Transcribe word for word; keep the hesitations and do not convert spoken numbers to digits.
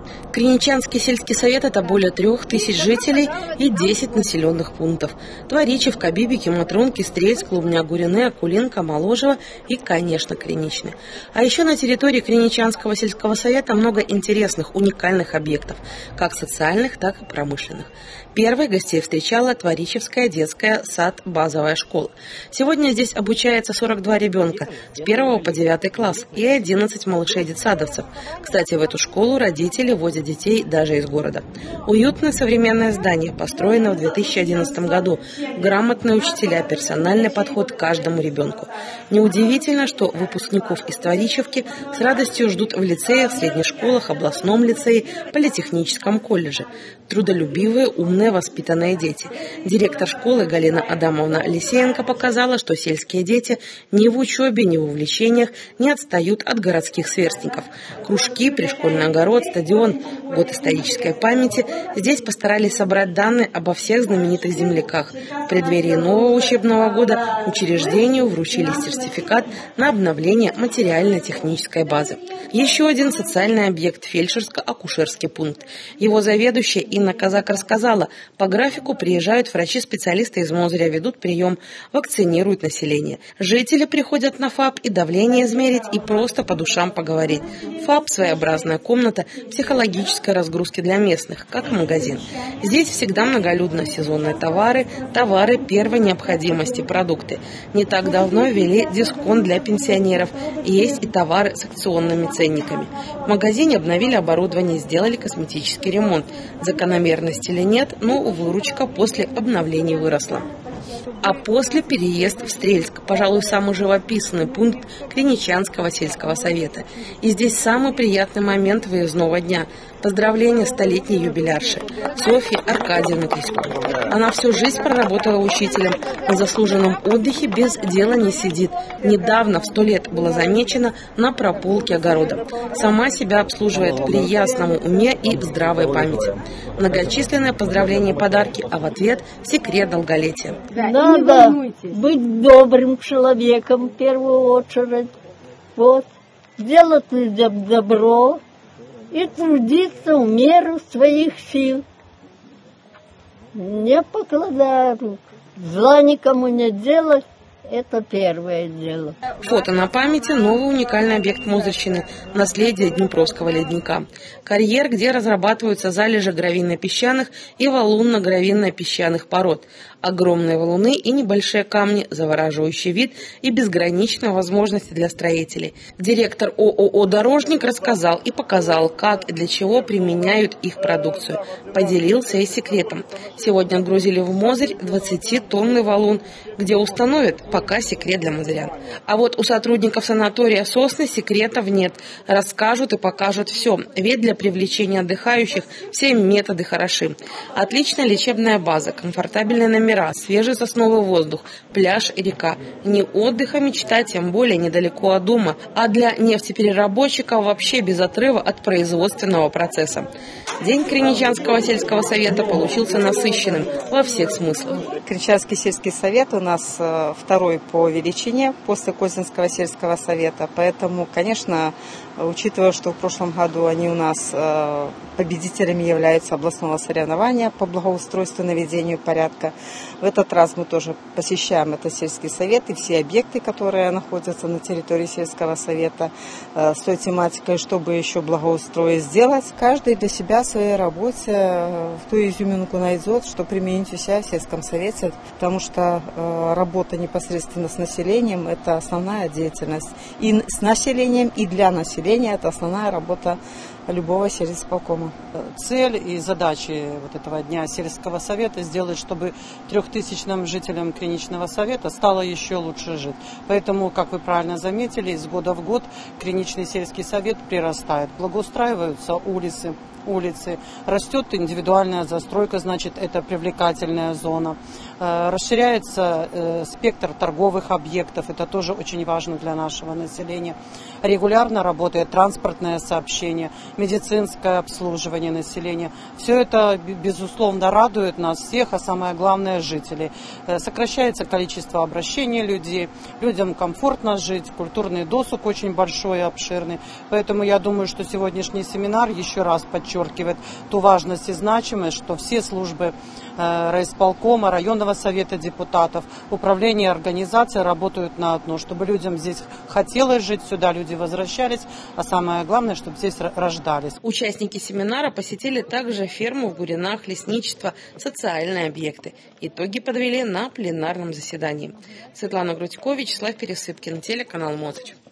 Криничанский сельский совет – это более трех тысяч жителей и десять населенных пунктов. Творичев, Кабибики, Матрунки, Стрельск, Клубня, Гурины, Акулинка, Моложево и, конечно, Криничный. А еще на территории Криничанского сельского совета много интересных, уникальных объектов, как социальных, так и промышленных. Первой гостей встречала Творичевская детская сад-базовая школа. Сегодня здесь обучается сорок два ребенка с первого по девятый класс и одиннадцать малышей-детсадовцев. Кстати, в эту школу родители возят детей даже из города. Уютное современное здание, построено в две тысячи одиннадцатом году. Грамотные учителя, персональный подход к каждому ребенку. Неудивительно, что выпускников из Творичевки с радостью ждут в лицеях, средних школах, областном лицее, политехническом колледже. Трудолюбивые, умные, воспитанные дети. Директор школы Галина Адамовна Лисеенко показала, что сельские дети ни в учебе, ни в увлечениях не отстают от городских сверстников. Кружки, пришкольный огород, стадион, год исторической памяти. Здесь постарались собрать данные обо всех знаменитых земляках. В преддверии нового учебного года учреждению вручили сертификат на обновление материально-технической базы. Еще один социальный объект – фельдшерско-акушерский пункт. Его заведующая Инна Казак рассказала, по графику приезжают врачи-специалисты из Мозыря, ведут прием, вакцинируют население. Жители приходят на ФАП и давление измерить, и просто по душам поговорить. ФАП – своеобразная комната психологической разгрузки для местных, как магазин. Здесь всегда многолюдно, сезонные товары, товары первой необходимости, продукты. Не так давно ввели дисконт для пенсионеров, и есть и товары с акционными ценниками. В магазине обновили оборудование, сделали косметический ремонт. Закономерности или нет, но выручка после обновлений выросла. А после переезд в Стрельск, пожалуй, самый живописный пункт Криничанского сельского совета. И здесь самый приятный момент выездного дня – поздравление столетней юбилярши Софьи Аркадьевны Криськовой. Она всю жизнь проработала учителем, на заслуженном отдыхе без дела не сидит. Недавно, в сто лет, была замечена на прополке огорода. Сама себя обслуживает при ясном уме и в здравой памяти. Многочисленные поздравления и подарки, а в ответ – секрет долголетия. Надо быть добрым человеком в первую очередь. Вот. Делать добро и трудиться в меру своих сил. Не покладая рук. Зла никому не делать. Это первое дело. Фото на памяти – новый уникальный объект Мозырщины – наследие Днепровского ледника. Карьер, где разрабатываются залежи гравийно-песчаных и валунно-гравийно-песчаных пород. Огромные валуны и небольшие камни, завораживающий вид и безграничные возможности для строителей. Директор ООО «Дорожник» рассказал и показал, как и для чего применяют их продукцию. Поделился и секретом. Сегодня отгрузили в Мозырь двадцатитонный валун, где установят, пока секрет для мозырян. А вот у сотрудников санатория «Сосны» секретов нет. Расскажут и покажут все. Ведь для привлечения отдыхающих все методы хороши. Отличная лечебная база, комфортабельные номера, свежий сосновый воздух, пляж и река. Не отдыха мечта, тем более недалеко от дома, а для нефтепереработчиков вообще без отрыва от производственного процесса. День Криничанского сельского совета получился насыщенным во всех смыслах. Криничанский сельский совет у нас второй по величине после Козинского сельского совета, поэтому, конечно, учитывая, что в прошлом году они у нас победителями являются областного соревнования по благоустройству и наведению порядка, в этот раз мы тоже посещаем этот сельский совет и все объекты, которые находятся на территории сельского совета, с той тематикой, чтобы еще благоустроить, сделать. Каждый для себя в своей работе в ту изюминку найдет, что применить у себя в сельском совете, потому что работа непосредственно с населением – это основная деятельность. И с населением, и для населения – это основная работа любого сельисполкома. Цель и задачи вот этого дня сельского совета сделать, чтобы трехтысячным жителям Криничного совета стало еще лучше жить. Поэтому, как вы правильно заметили, из года в год Криничный сельский совет прирастает. Благоустраиваются улицы, улицы, растет индивидуальная застройка, значит, это привлекательная зона. Расширяется спектр торговых объектов, это тоже очень важно для нашего населения. Регулярно работает транспортное сообщение, медицинское обслуживание населения. Все это, безусловно, радует нас всех, а самое главное, внимание жителей. Сокращается количество обращений людей, людям комфортно жить, культурный досуг очень большой и обширный. Поэтому я думаю, что сегодняшний семинар еще раз подчеркивает ту важность и значимость, что все службы райисполкома, районного совета депутатов, управления организации работают на одно, чтобы людям здесь хотелось жить, сюда люди возвращались, а самое главное, чтобы здесь рождались. Участники семинара посетили также ферму в Гуринах, лесничество, социальные объекты. Итоги подвели на пленарном заседании. Светлана Грудько, Вячеслав Пересыпкин, телеканал Мосоч.